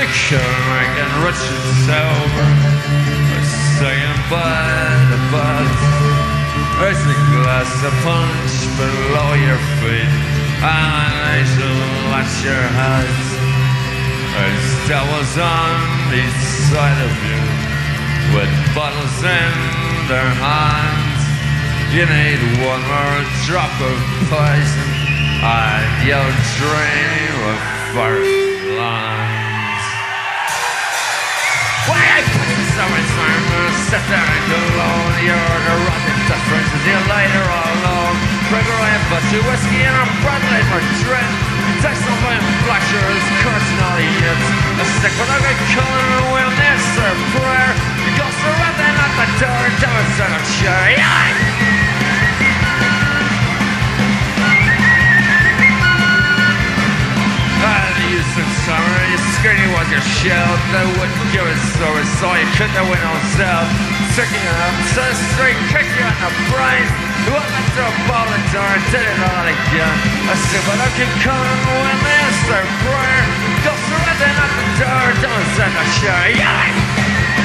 Mccormack and rich and sober, singing bud to bud. There's a glass of punch below your feet, and I shall let your head. There's devils on each side of you, with bottles in their hands. You need one more drop of poison, and you'll dream of forest lands. Why I put in someone's arm and sit there and alone? You're the rotten difference as you lie there all alone. Break away and bust your whiskey and a brothel in Madrid. Text on my blackshirt, cursing all the yids. A stick with a good cologne and we'll miss their prayer. You go so rattling at the door, don't set a chair. Euston summer, your skinny was your shell. They wouldn't give it service, so you couldn't have went on sale. Sticking it up, so straight, kick you in the brain. You went up to a ball and door and did it all again. I said, but I can come when there's their prayer. Go surrender at the door, don't send a share. Yeah!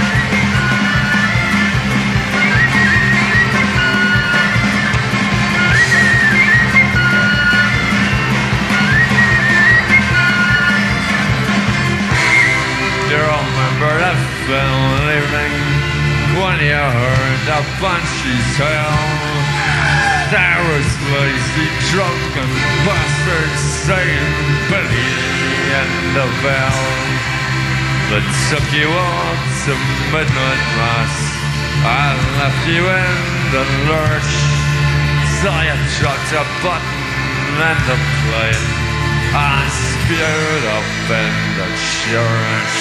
Remember that final evening when you heard the banshee's tale? There was lazy, drunken bastards saying Billy in the bell that took you on to midnight mass and left you in the lurch. So you dropped a button and the plate and spewed up in the church.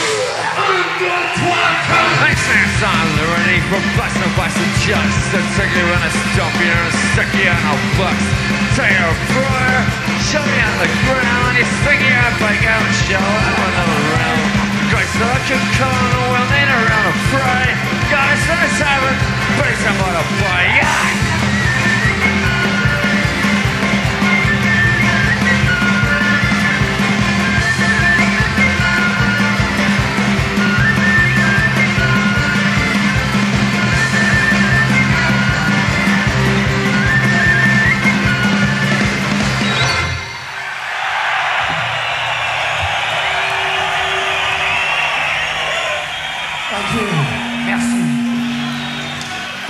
Accents on liberty for busting and just to take you in a stump you and stick you in a box. Take your prayer, show me on the ground, you stick your bike out and show it with a round. Christ, I can come and we'll need around a fry. Guys, in a tavern, praise him what a boy, yeah!